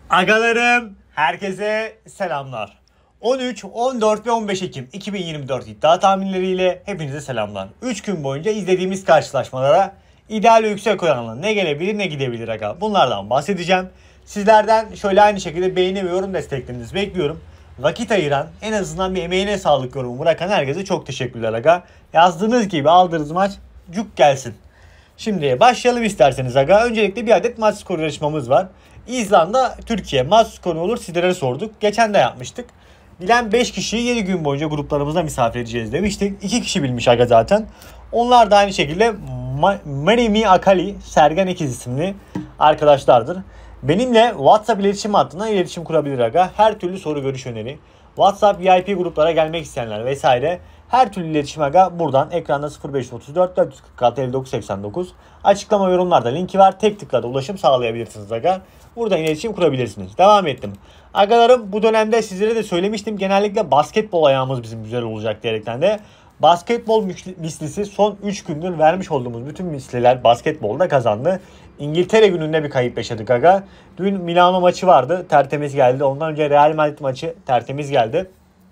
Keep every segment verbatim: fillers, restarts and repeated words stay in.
Agalarım, herkese selamlar. on üç, on dört ve on beş Ekim iki bin yirmi dört iddia tahminleriyle hepinize selamlar. üç gün boyunca izlediğimiz karşılaşmalara ideal ve yüksek oranla ne gelebilir ne gidebilir aga. Bunlardan bahsedeceğim. Sizlerden şöyle aynı şekilde beğeni ve yorum desteklerinizi bekliyorum. Vakit ayıran, en azından bir emeğine sağlık yorumu bırakan herkese çok teşekkürler aga. Yazdığınız gibi aldığınız maç cuk gelsin. Şimdi başlayalım isterseniz aga. Öncelikle bir adet maç skoru yarışmamız var. İzlanda, Türkiye maç skoru olur sizlere sorduk. Geçen de yapmıştık. Bilen beş kişiyi yedi gün boyunca gruplarımızda misafir edeceğiz demiştik. iki kişi bilmiş aga zaten. Onlar da aynı şekilde Ma- Marimi Akali, Sergen Ekiz isimli arkadaşlardır. Benimle WhatsApp iletişim hattından iletişim kurabilir aga. Her türlü soru, görüş, öneri. WhatsApp V I P gruplara gelmek isteyenler vesaire. Her türlü iletişim aga buradan ekranda sıfır beş otuz dört dört yüz kırk altı elli dokuz seksen dokuz. Açıklama yorumlarda linki var. Tek tıkla da ulaşım sağlayabilirsiniz aga. Buradan iletişim kurabilirsiniz. Devam ettim. Agalarım, bu dönemde sizlere de söylemiştim. Genellikle basketbol ayağımız bizim güzel olacak diyerekten de. Basketbol mislisi son üç gündür vermiş olduğumuz bütün misliler basketbolda kazandı. İngiltere gününde bir kayıp yaşadık aga. Dün Milano maçı vardı. Tertemiz geldi. Ondan önce Real Madrid maçı tertemiz geldi.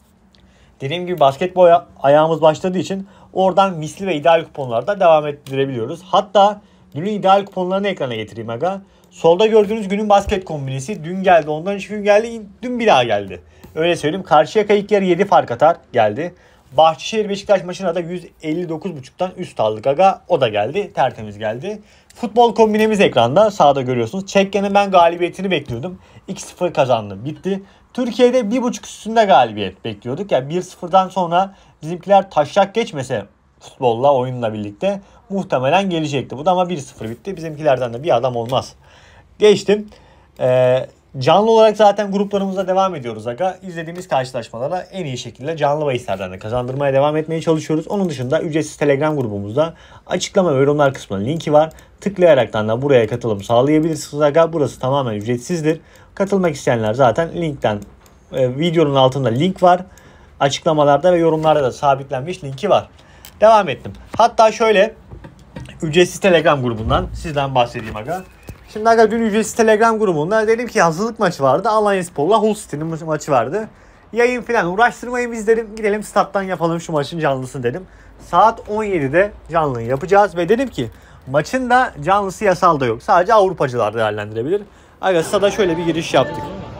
Dediğim gibi basketbol ayağımız başladığı için oradan misli ve ideal kuponlarda devam ettirebiliyoruz. Hatta dünün ideal kuponlarını ekrana getireyim aga. Solda gördüğünüz günün basket kombinesi dün geldi. Ondan üç gün geldi. Dün bir daha geldi. Öyle söyleyeyim. Karşıyaka ilk yarı yedi fark atar geldi. Bahçeşehir Beşiktaş maçına da yüz elli dokuz buçuktan üst aldık aga. O da geldi. Tertemiz geldi. Futbol kombinemiz ekranda. Sağda görüyorsunuz. Çekya'nın ben galibiyetini bekliyordum. iki sıfır kazandı. Bitti. Türkiye'de bir buçuk üstünde galibiyet bekliyorduk. Yani bir sıfırdan sonra bizimkiler taşak geçmese futbolla, oyunla birlikte muhtemelen gelecekti. Bu da ama bir sıfır bitti. Bizimkilerden de bir adam olmaz. Geçtim. Ee, canlı olarak zaten gruplarımızda devam ediyoruz aga. İzlediğimiz karşılaşmalara en iyi şekilde canlı bahislerden de kazandırmaya devam etmeye çalışıyoruz. Onun dışında ücretsiz Telegram grubumuzda açıklama ve yorumlar kısmında linki var. Tıklayaraktan da buraya katılım sağlayabilirsiniz aga. Burası tamamen ücretsizdir. Katılmak isteyenler zaten linkten, e, videonun altında link var. Açıklamalarda ve yorumlarda da sabitlenmiş linki var. Devam ettim. Hatta şöyle ücretsiz Telegram grubundan sizden bahsedeyim aga. Şimdi aga dün ücretsiz Telegram grubunda dedim ki hazırlık maçı vardı. Alanyaspor'la Hull City'nin maçı vardı. Yayın falan uğraştırmayın biz dedim. Gidelim stat'tan yapalım şu maçın canlısını dedim. Saat on yedide canlıyı yapacağız ve dedim ki maçın da canlısı yasal da yok. Sadece Avrupacılar değerlendirebilir. Aga stada şöyle bir giriş yaptık.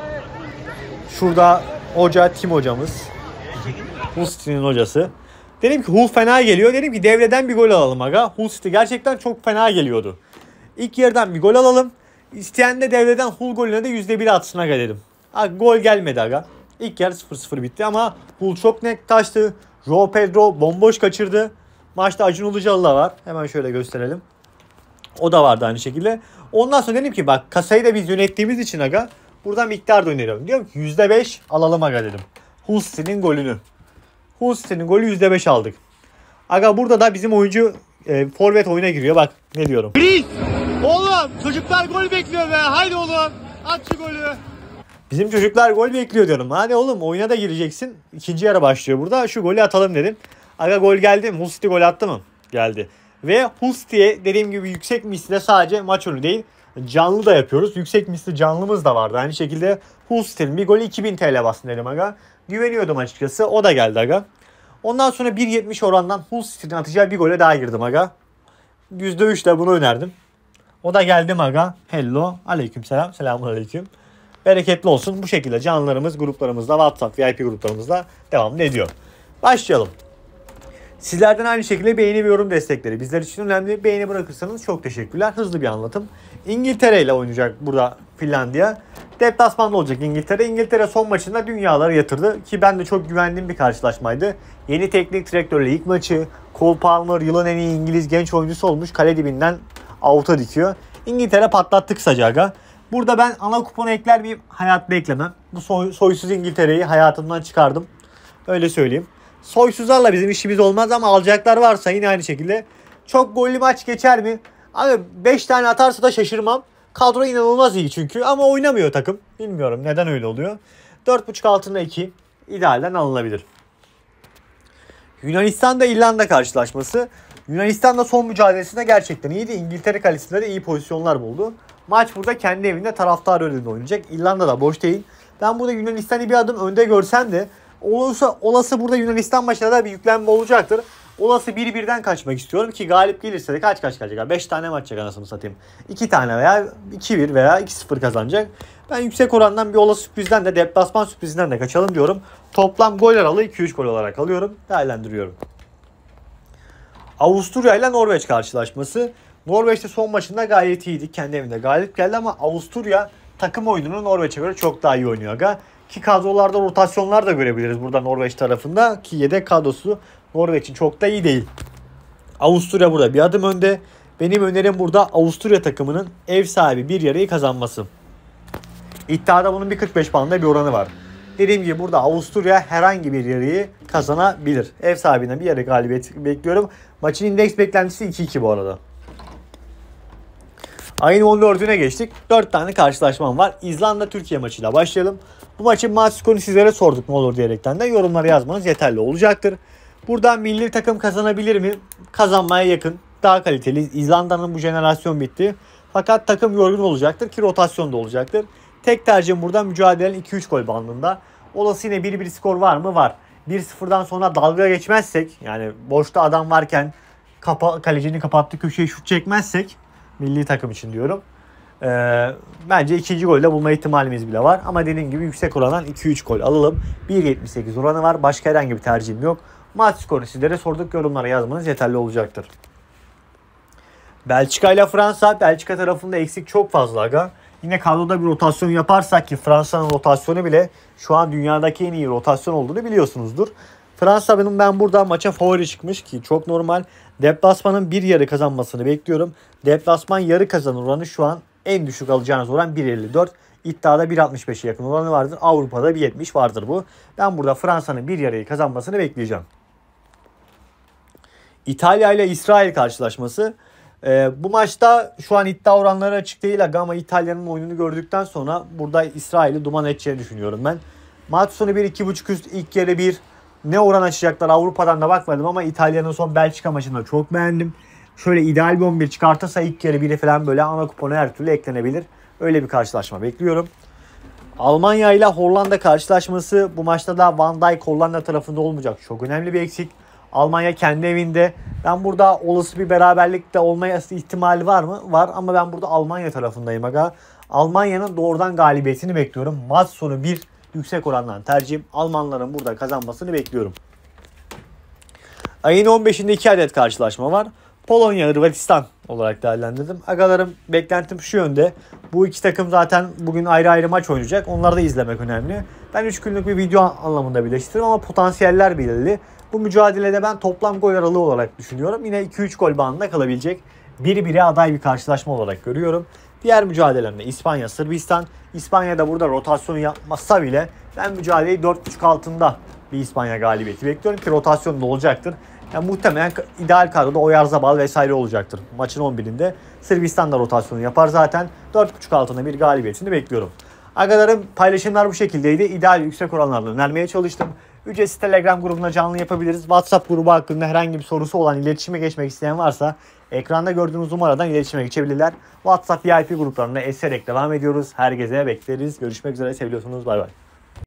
Şurada hoca Tim hocamız. Hull City'nin hocası. Dedim ki Hull fena geliyor. Dedim ki devreden bir gol alalım aga. Hull City gerçekten çok fena geliyordu. İlk yarıdan bir gol alalım. İsteyen de devreden Hull golüne de yüzde bir atsın aga dedim. Aga, gol gelmedi aga. İlk yarı sıfır sıfır bitti ama Hull çok net taştı. João Pedro bomboş kaçırdı. Maçta Acun Ilıcalı da var. Hemen şöyle gösterelim. O da vardı aynı şekilde. Ondan sonra dedim ki bak kasayı da biz yönettiğimiz için aga buradan miktar da öneriyorum. Diyorum ki yüzde beş alalım aga dedim. Hull City'nin golünü. Hull City'nin golü yüzde beş aldık. Aga burada da bizim oyuncu e, forvet oyuna giriyor. Bak ne diyorum. Please. Oğlum çocuklar gol bekliyor be. Haydi oğlum at şu golü. Bizim çocuklar gol bekliyor diyorum. Hadi oğlum oyuna da gireceksin. İkinci yarı başlıyor burada. Şu golü atalım dedim. Aga gol geldi mi? Hull City gol attı mı? Geldi. Ve Hull City'ye dediğim gibi yüksek misli sadece maç önü değil. Canlı da yapıyoruz. Yüksek misli canlımız da vardı. Aynı şekilde Hull City'nin bir golü iki bin T L bastın dedim aga. Güveniyordum açıkçası. O da geldi aga. Ondan sonra bir yetmiş orandan Hull City'nin atacağı bir gole daha girdim aga. yüzde üç de bunu önerdim. O da geldi aga. Hello. Aleykümselam. Selamünaleyküm. Bereketli olsun. Bu şekilde canlılarımız gruplarımızda, WhatsApp V I P gruplarımızda devam ediyor. Başlayalım. Sizlerden aynı şekilde beğeni ve yorum destekleri bizler için önemli. Beğeni bırakırsanız çok teşekkürler. Hızlı bir anlatım. İngiltere ile oynayacak burada Finlandiya. Deplasmanda olacak İngiltere. İngiltere son maçında dünyaları yatırdı. Ki ben de çok güvendiğim bir karşılaşmaydı. Yeni teknik direktörle ilk maçı. Cole Palmer yılın en iyi İngiliz genç oyuncusu olmuş. Kale dibinden avuta dikiyor. İngiltere patlattı kısaca aga. Burada ben ana kuponu ekler miyim? Hayatta eklemem. Bu soy, soysuz İngiltere'yi hayatımdan çıkardım. Öyle söyleyeyim. Soysuzlarla bizim işimiz olmaz ama alacaklar varsa yine aynı şekilde. Çok gollü maç geçer mi? Abi beş tane atarsa da şaşırmam. Kadro inanılmaz iyi çünkü ama oynamıyor takım. Bilmiyorum neden öyle oluyor. dört buçuk altında iki idealden alınabilir. Yunanistan'da İrlanda karşılaşması. Yunanistan da son mücadelesinde gerçekten iyiydi. İngiltere kalesinde de iyi pozisyonlar buldu. Maç burada kendi evinde taraftar önünde oynayacak. İrlanda da boş değil. Ben burada Yunanistan'ı bir adım önde görsem de olursa olası burada Yunanistan maçına da bir yüklenme olacaktır. Olası bir birden kaçmak istiyorum ki galip gelirse de kaç kaç kaçacak? beş tane maç yapacak anasını satayım. iki tane veya iki bir veya iki sıfır kazanacak. Ben yüksek orandan bir olası sürprizden de deplasman sürprizinden de kaçalım diyorum. Toplam gol aralığı iki üç gol olarak alıyorum. Değerlendiriyorum. Avusturya ile Norveç karşılaşması. Norveç'te son maçında gayet iyiydi. Kendi evinde galip geldi ama Avusturya takım oyununu Norveç'e göre çok daha iyi oynuyor aga. Ki kadrolarda rotasyonlar da görebiliriz burada Norveç tarafında. Ki yedek kadrosu Norveç'in çok da iyi değil. Avusturya burada bir adım önde. Benim önerim burada Avusturya takımının ev sahibi bir yarıyı kazanması. İddiada bunun bir kırk beş bandında bir oranı var. Dediğim gibi burada Avusturya herhangi bir yarıyı kazanabilir. Ev sahibinden bir yarı galibiyet bekliyorum. Maçın indeks beklentisi iki iki bu arada. Ayın on dördüne geçtik. dört tane karşılaşmam var. İzlanda-Türkiye maçıyla başlayalım. Bu maçın maç skorunu sizlere sorduk ne olur diyerekten de yorumlara yazmanız yeterli olacaktır. Buradan milli takım kazanabilir mi? Kazanmaya yakın. Daha kaliteli. İzlanda'nın bu jenerasyon bitti. Fakat takım yorgun olacaktır ki rotasyon da olacaktır. Tek tercihim burada mücadelenin iki üç gol bandında. Olası yine bir bir skor var mı? Var. bir sıfırdan sonra dalga geçmezsek yani boşta adam varken kapa, kalecinin kapattığı köşeyi şut çekmezsek milli takım için diyorum. Ee, bence ikinci golde bulma ihtimalimiz bile var. Ama dediğim gibi yüksek orandan iki üç gol alalım. bir yetmiş sekiz oranı var. Başka herhangi bir tercihim yok. Maç skoru sizlere sorduk. Yorumlara yazmanız yeterli olacaktır. Belçika ile Fransa. Belçika tarafında eksik çok fazla aga. Yine kadroda bir rotasyon yaparsak ki Fransa'nın rotasyonu bile şu an dünyadaki en iyi rotasyon olduğunu biliyorsunuzdur. Fransa benim ben burada maça favori çıkmış ki çok normal. Deplasmanın bir yarı kazanmasını bekliyorum. Deplasman yarı kazanır oranı şu an en düşük alacağınız oran bir elli dört. İddiada bir altmış beşe yakın oranı vardır. Avrupa'da bir yetmiş vardır bu. Ben burada Fransa'nın bir yarıyı kazanmasını bekleyeceğim. İtalya ile İsrail karşılaşması. Ee, bu maçta şu an iddia oranları açık değil ama İtalya'nın oyununu gördükten sonra burada İsrail'i duman edeceğini düşünüyorum ben. Maç sonu bir iki buçuk üst, ilk yarı bir. Ne oran açacaklar Avrupa'dan da bakmadım ama İtalya'nın son Belçika maçını çok beğendim. Şöyle ideal bir on bir çıkartırsa ilk yarı biri falan böyle ana kupona her türlü eklenebilir. Öyle bir karşılaşma bekliyorum. Almanya ile Hollanda karşılaşması, bu maçta da Van Dijk Hollanda tarafında olmayacak. Çok önemli bir eksik. Almanya kendi evinde. Ben burada olası bir beraberlik de olması ihtimali var mı? Var ama ben burada Almanya tarafındayım aga. Almanya'nın doğrudan galibiyetini bekliyorum. Maç sonu bir yüksek orandan tercihim. Almanların burada kazanmasını bekliyorum. Ayın on beşinde iki adet karşılaşma var. Polonya, Hırvatistan olarak değerlendirdim. Agalarım beklentim şu yönde. Bu iki takım zaten bugün ayrı ayrı maç oynayacak. Onları da izlemek önemli. Ben üç günlük bir video anlamında birleştiriyorum ama potansiyeller belirli. Bu mücadelede ben toplam gol aralığı olarak düşünüyorum. Yine iki üç gol bandında kalabilecek biri bire aday bir karşılaşma olarak görüyorum. Diğer mücadelemde İspanya, Sırbistan. İspanya'da burada rotasyon yapmazsa bile ben mücadeleyi dört buçuk altında bir İspanya galibiyeti bekliyorum ki rotasyon da olacaktır. Yani muhtemelen ideal kadroda Oyarzabal vesaire olacaktır. Maçın on birinde Sırbistan da rotasyonu yapar zaten. dört buçuk altında bir galibiyetini bekliyorum. Arkadaşlarım paylaşımlar bu şekildeydi. İdeal yüksek oranlarla önermeye çalıştım. Ücretsiz Telegram grubuna canlı yapabiliriz. WhatsApp grubu hakkında herhangi bir sorusu olan, iletişime geçmek isteyen varsa ekranda gördüğünüz numaradan iletişime geçebilirler. WhatsApp V I P gruplarına eserek devam ediyoruz. Herkese bekleriz. Görüşmek üzere. Seviyorsunuz. Bay bay.